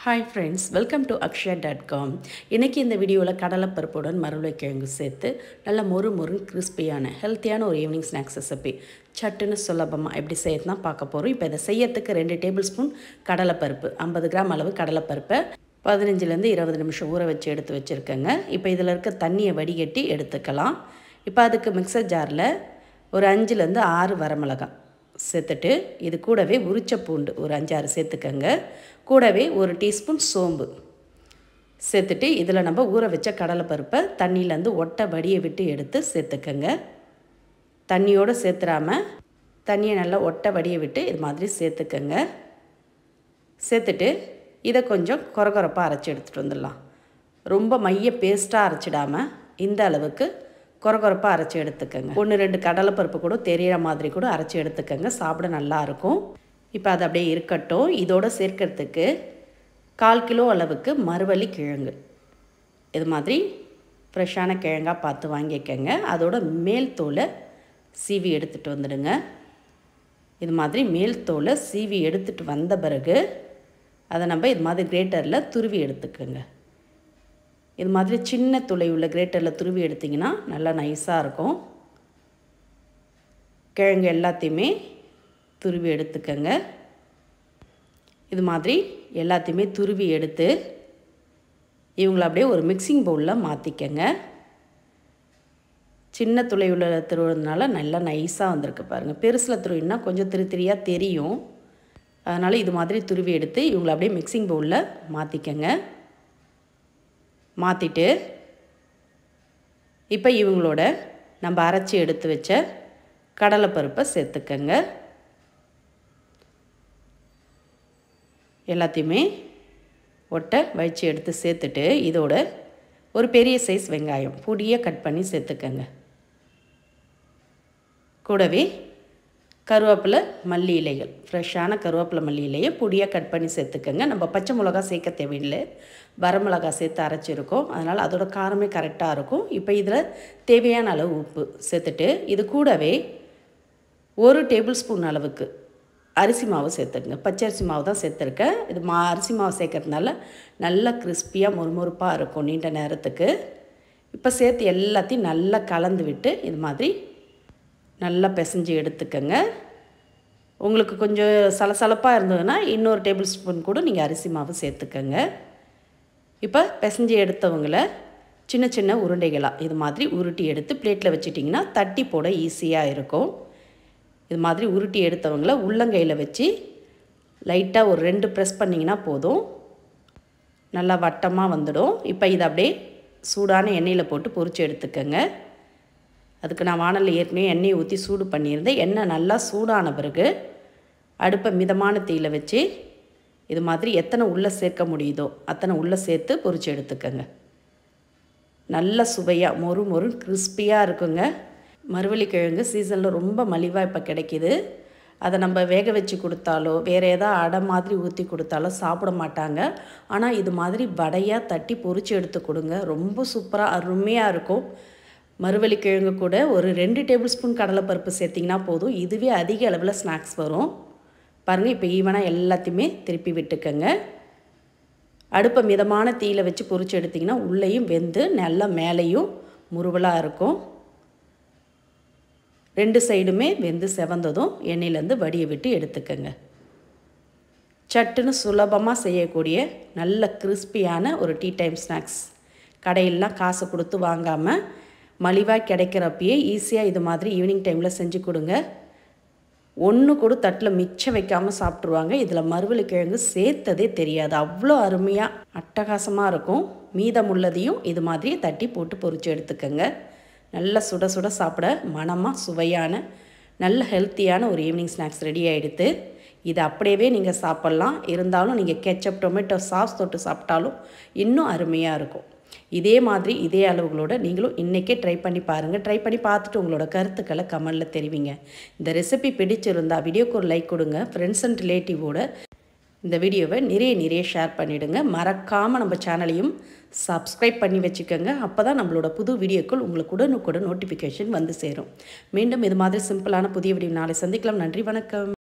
Hi friends, welcome to akshaya.com. இன்னைக்கு இந்த வீடியோவில் கடலைப்பருப்புடன் மரவள்ளிக்கிழங்கு சேர்த்து நல்ல மொறு கிறிஸ்பியான ஹெல்த்தியான ஒரு ஈவினிங் ஸ்நாக்ஸ் ரெசிபி சட்டுன்னு சுலபமாக எப்படி செய்யறதுனா பார்க்க போகிறோம். இப்போ இதை செய்யறதுக்கு 2 டேபிள் ஸ்பூன் கடலைப்பருப்பு 50 கிராம் அளவு கடலைப்பருப்பை 15லேருந்து 20 நிமிஷம் ஊற வச்சு எடுத்து வச்சுருக்கேங்க. இப்போ இதில் இருக்க தண்ணியை வடிகட்டி எடுத்துக்கலாம். இப்போ அதுக்கு மிக்சர் ஜாரில் ஒரு 5லேருந்து 6 வரமிளகாய் சேர்த்துட்டு இது கூடவே உரிச்ச பூண்டு ஒரு 5-6 சேர்த்துக்கங்க. கூடவே 1 டீஸ்பூன் சோம்பு சேர்த்துட்டு இதில் நம்ம ஊற வச்ச கடலைப்பருப்பை தண்ணியிலேருந்து ஒட்டை வடியை விட்டு எடுத்து சேர்த்துக்கங்க. தண்ணியோடு சேர்த்துடாமல் தண்ணியை நல்லா ஒட்டை வடியை விட்டு இது மாதிரி சேர்த்துக்கங்க. சேர்த்துட்டு இதை கொஞ்சம் கொரகொரப்பாக அரைச்சி எடுத்துகிட்டு வந்துடலாம். ரொம்ப மைய பேஸ்ட்டாக அரைச்சிடாமல் இந்த அளவுக்கு கொரகொரப்பாக அரைச்சி எடுத்துக்கங்க. 1-2 கடலைப்பருப்பு கூட தெரிகிற மாதிரி கூட அரைச்சி எடுத்துக்கங்க, சாப்பிட நல்லாயிருக்கும். இப்போ அது அப்படியே இருக்கட்டும். இதோடு சேர்க்கறதுக்கு 1/4 கிலோ அளவுக்கு மரவள்ளி கிழங்கு இது மாதிரி ஃப்ரெஷ்ஷான கிழங்காக பார்த்து வாங்கிக்கங்க. அதோட மேல் தோலை சீவி எடுத்துகிட்டு வந்துடுங்க. இது மாதிரி மேல் தோலை சீவி எடுத்துகிட்டு வந்த பிறகு அதை நம்ம இது மாதிரி கிரேட்டரில் துருவி எடுத்துக்கோங்க. இது மாதிரி சின்ன துளை உள்ள கிரேட்டரில் துருவி எடுத்திங்கன்னா நல்லா நைஸாக இருக்கும். கிழங்கு எல்லாத்தையுமே துருவி எடுத்துக்கங்க. இது மாதிரி எல்லாத்தையுமே துருவி எடுத்து இவங்களை அப்படியே ஒரு மிக்சிங் பவுலில் மாற்றிக்கங்க. சின்ன துளை உள்ள துருவுறதுனால நல்லா நைஸாக வந்திருக்கு பாருங்கள். பெருசில் துருவினா கொஞ்சம் திரியாக தெரியும். அதனால் இது மாதிரி துருவி எடுத்து இவங்களை அப்படியே மிக்சிங் பவுலில் மாற்றிக்கங்க. மாற்றிட்டு இப்போ இவங்களோட நம்ம அரைச்சி எடுத்து வச்ச கடலைப்பருப்பை சேர்த்துக்கங்க. எல்லாத்தையுமே ஒட்டை வச்சு எடுத்து சேர்த்துட்டு இதோட ஒரு பெரிய சைஸ் வெங்காயம் பொடியாக கட் பண்ணி சேர்த்துக்கங்க. கூடவே கருவேப்பிலை மல்லி இலைகள் ஃப்ரெஷ்ஷான கருவேப்பிலை மல்லி இலையை பொடியாக கட் பண்ணி சேர்த்துக்கங்க. நம்ம பச்சை மிளகா சேர்க்க தேவையில்லை, வரமிளகா சேர்த்து அரைச்சிருக்கோம். அதனால் அதோட காரமே கரெக்டாக இருக்கும். இப்போ இதில் தேவையான அளவு உப்பு சேர்த்துட்டு இது கூடவே 1 டேபிள் ஸ்பூன் அளவுக்கு அரிசி மாவு சேர்த்துக்குங்க. பச்சரிசி மாவு தான் சேர்த்துருக்கேன். இது அரிசி மாவு சேர்க்கறதுனால நல்லா கிறிஸ்பியாக மொறுமொறுப்பாக இருக்கும் நீண்ட நேரத்துக்கு. இப்போ சேர்த்து எல்லாத்தையும் நல்லா கலந்து விட்டு இது மாதிரி நல்லா பிசைஞ்சு எடுத்துக்கங்க. உங்களுக்கு கொஞ்சம் சலசலப்பாக இருந்ததுன்னா இன்னொரு டேபிள் ஸ்பூன் கூட நீங்கள் அரிசி மாவு சேர்த்துக்கங்க. இப்போ பிசைஞ்சு எடுத்தவங்களை சின்ன சின்ன உருண்டைகளாக இது மாதிரி உருட்டி எடுத்து பிளேட்டில் வச்சிட்டிங்கன்னா தட்டி போட ஈஸியாக இருக்கும். இது மாதிரி உருட்டி எடுத்தவங்களை உள்ளங்கையில் வச்சு லைட்டாக ஒரு 2 ப்ரெஸ் பண்ணிங்கன்னா போதும், நல்லா வட்டமாக வந்துடும். இப்போ இதை அப்படியே சூடான எண்ணெயில் போட்டு பொரித்து எடுத்துக்கங்க. அதுக்கு நான் வானலில் ஏற்கனவே எண்ணெயை ஊற்றி சூடு பண்ணியிருந்தேன். எண்ணெய் நல்லா சூடான பிறகு அடுப்பை மிதமான தீயில் வச்சு இது மாதிரி எத்தனை உள்ளே சேர்க்க முடியுதோ அத்தனை உள்ளே சேர்த்து பொரித்து எடுத்துக்கங்க. நல்ல சுவையாக மொறு கிறிஸ்பியாக இருக்குங்க. மரவள்ளிக்கிழங்கு சீசனில் ரொம்ப மலிவாக இப்போ கிடைக்கிது. அதை நம்ம வேக வச்சு கொடுத்தாலோ வேறு ஏதாவது அடை மாதிரி ஊற்றி கொடுத்தாலோ சாப்பிட மாட்டாங்க. ஆனால் இது மாதிரி வடையாக தட்டி பொரித்து எடுத்து கொடுங்க, ரொம்ப சூப்பராக அருமையாக இருக்கும். மரவள்ளிக்கிழங்கு கூட ஒரு 2 டேபிள் ஸ்பூன் கடலைப்பருப்பு சேர்த்திங்கன்னா போதும், இதுவே அதிக அளவில் ஸ்நாக்ஸ் வரும் பாருங்கள். இப்போ ஈவனாக எல்லாத்தையுமே திருப்பி விட்டுக்கங்க. அடுப்பை மிதமான தீயில் வச்சு பொரித்து எடுத்திங்கன்னா உள்ளேயும் வெந்து நல்லா மேலேயும் முறுவலாக இருக்கும். 2 சைடுமே வெந்து செவந்ததும் எண்ணெயிலேருந்து வடியை விட்டு எடுத்துக்கங்க. சட்டுன்னு சுலபமாக செய்யக்கூடிய நல்ல கிறிஸ்பியான ஒரு டீ டைம் ஸ்நாக்ஸ். கடையிலலாம் காசு கொடுத்து வாங்காமல் மலிவாக கிடைக்கிறப்பயே ஈஸியாக இது மாதிரி ஈவினிங் டைமில் செஞ்சு கொடுங்க. ஒன்று கூட தட்டில் மிச்சம் வைக்காமல் சாப்பிட்ருவாங்க. இதில் மரவள்ளிக்கிழங்கு சேர்த்ததே தெரியாது, அவ்வளோ அருமையாக அட்டகாசமாக இருக்கும். மீதமுள்ளதையும் இது மாதிரி தட்டி போட்டு பொரித்து எடுத்துக்கங்க. நல்ல சுட சுட சாப்பிட மணமாக சுவையான நல்ல ஹெல்த்தியான ஒரு ஈவினிங் ஸ்நாக்ஸ் ரெடி ஆகிடுது. இது அப்படியே நீங்கள் சாப்பிட்லாம். இருந்தாலும் நீங்கள் கெச்சப் டொமேட்டோ சாஸ் தொட்டு சாப்பிட்டாலும் இன்னும் அருமையாக இருக்கும். இதே மாதிரி இதே அளவுகளோடு நீங்களும் இன்றைக்கே ட்ரை பண்ணி பாருங்கள். ட்ரை பண்ணி பார்த்துட்டு உங்களோட கருத்துக்களை கமெண்டில் தெரிவிங்க. இந்த ரெசிபி பிடிச்சிருந்தால் வீடியோக்கு ஒரு லைக் கொடுங்க. ஃப்ரெண்ட்ஸ் அண்ட் ரிலேட்டிவோட இந்த வீடியோவை நிறைய ஷேர் பண்ணிவிடுங்க. மறக்காமல் நம்ம சேனலையும் சப்ஸ்கிரைப் பண்ணி வச்சுக்கோங்க. அப்போ தான் நம்மளோட புது வீடியோக்கள் உங்களுக்கு உடனுக்குடன் நோட்டிஃபிகேஷன் வந்து சேரும். மீண்டும் இது மாதிரி சிம்பிளான புதிய வீடியோ நாளை சந்திக்கலாம். நன்றி, வணக்கம்.